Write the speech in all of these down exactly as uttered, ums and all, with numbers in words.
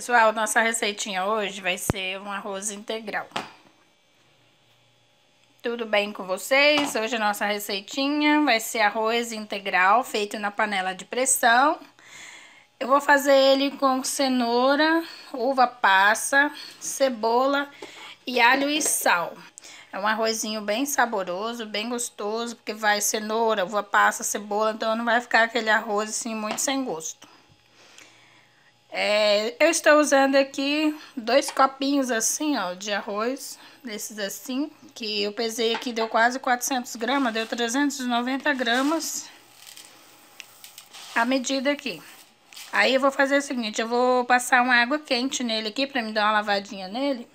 Pessoal, nossa receitinha hoje vai ser um arroz integral. Tudo bem com vocês? Hoje a nossa receitinha vai ser arroz integral feito na panela de pressão. Eu vou fazer ele com cenoura, uva passa, cebola e alho e sal. É um arrozinho bem saboroso, bem gostoso, porque vai cenoura, uva passa, cebola, então não vai ficar aquele arroz assim muito sem gosto. É, eu estou usando aqui dois copinhos assim, ó, de arroz, desses assim, que eu pesei aqui, deu quase quatrocentos gramas, deu trezentos e noventa gramas a medida aqui. Aí eu vou fazer o seguinte, eu vou passar uma água quente nele aqui, pra me dar uma lavadinha nele.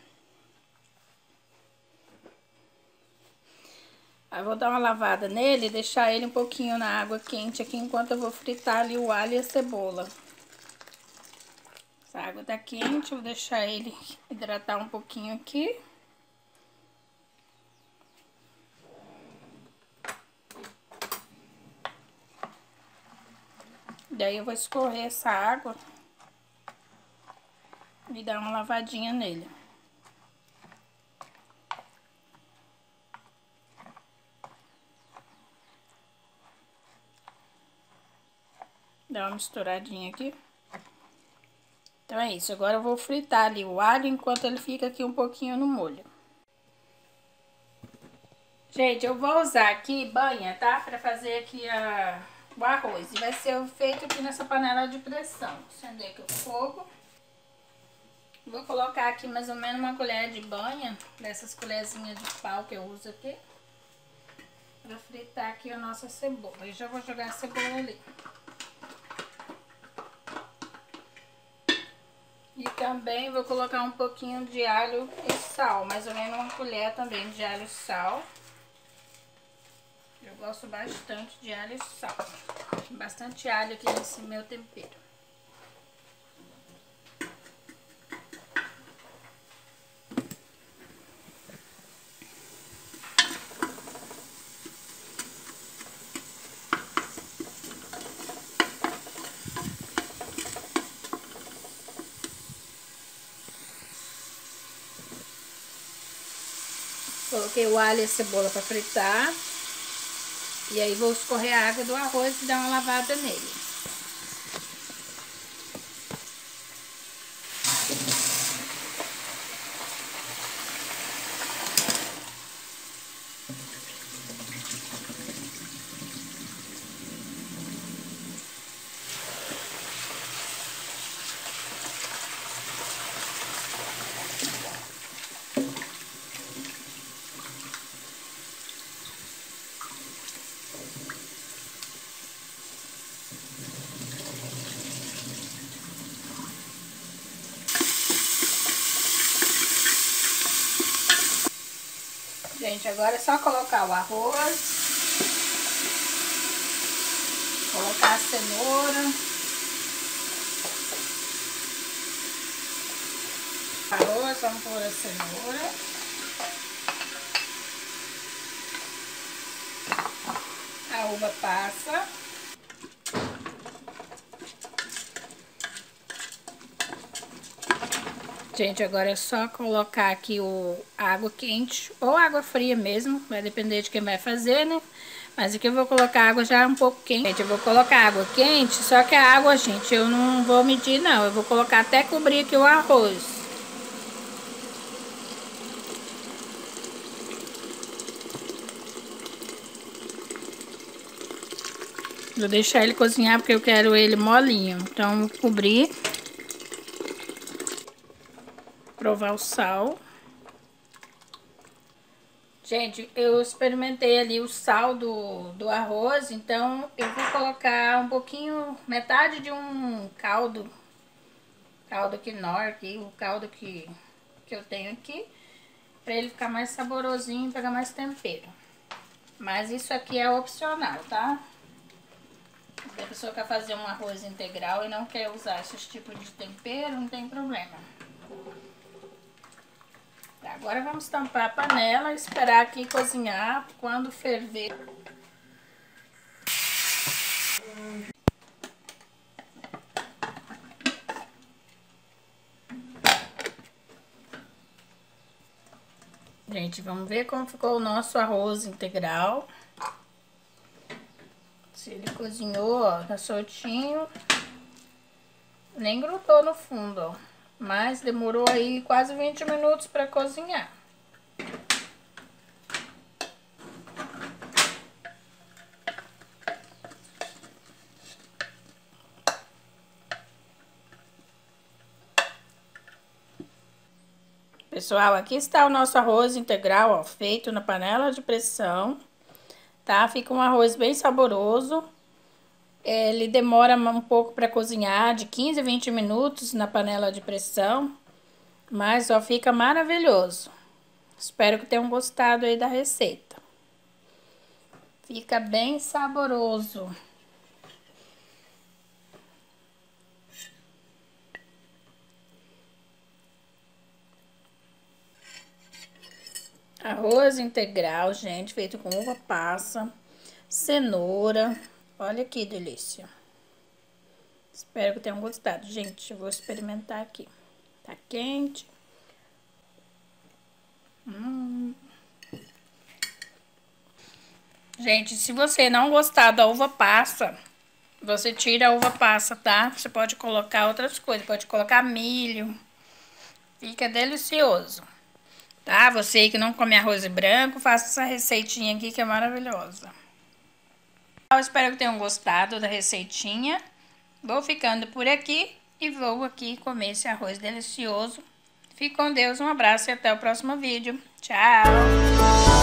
Aí eu vou dar uma lavada nele e deixar ele um pouquinho na água quente aqui, enquanto eu vou fritar ali o alho e a cebola. Essa água tá quente, eu vou deixar ele hidratar um pouquinho aqui. Daí eu vou escorrer essa água e dar uma lavadinha nele. Dá uma misturadinha aqui. Então é isso, agora eu vou fritar ali o alho enquanto ele fica aqui um pouquinho no molho. Gente, eu vou usar aqui banha, tá? Pra fazer aqui a, o arroz. E vai ser feito aqui nessa panela de pressão. Vou acender aqui o fogo. Vou colocar aqui mais ou menos uma colher de banha, dessas colherzinhas de pau que eu uso aqui. Pra fritar aqui a nossa cebola. Eu já vou jogar a cebola ali. E também vou colocar um pouquinho de alho e sal, mais ou menos uma colher também de alho e sal. Eu gosto bastante de alho e sal. Bastante alho aqui nesse meu tempero. Coloquei o alho e a cebola para fritar. E aí vou escorrer a água do arroz e dar uma lavada nele. Gente, agora é só colocar o arroz, colocar a cenoura, arroz, vamos pôr a cenoura, a uva passa, gente, agora é só colocar aqui o água quente ou água fria mesmo, vai depender de quem vai fazer, né? Mas aqui eu vou colocar água já um pouco quente. Gente, eu vou colocar água quente, só que a água, gente, eu não vou medir não, eu vou colocar até cobrir aqui o arroz. Vou deixar ele cozinhar porque eu quero ele molinho, então vou cobrir. Provar o sal. Gente, eu experimentei ali o sal do, do arroz, então eu vou colocar um pouquinho, metade de um caldo, caldo quinor aqui, o caldo que, que eu tenho aqui, pra ele ficar mais saborosinho e pegar mais tempero. Mas isso aqui é opcional, tá? Se a pessoa quer fazer um arroz integral e não quer usar esses tipos de tempero, não tem problema. Agora vamos tampar a panela e esperar aqui cozinhar. Quando ferver, Gente, vamos ver como ficou o nosso arroz integral. Se ele cozinhou, ó, tá soltinho. Nem grudou no fundo, ó. Mas demorou aí quase vinte minutos para cozinhar. Pessoal, aqui está o nosso arroz integral, ó, feito na panela de pressão, tá? Fica um arroz bem saboroso. Ele demora um pouco para cozinhar, de quinze a vinte minutos na panela de pressão, mas ó, fica maravilhoso. Espero que tenham gostado aí da receita. Fica bem saboroso. Arroz integral, gente, feito com uva passa, cenoura. Olha que delícia. Espero que tenham gostado. Gente, eu vou experimentar aqui. Tá quente. Hum. Gente, se você não gostar da uva passa, você tira a uva passa, tá? Você pode colocar outras coisas. Pode colocar milho. Fica delicioso. Tá? Você que não come arroz branco, faça essa receitinha aqui que é maravilhosa. Eu espero que tenham gostado da receitinha. Vou ficando por aqui e vou aqui comer esse arroz delicioso. Fique com Deus, um abraço e até o próximo vídeo. Tchau!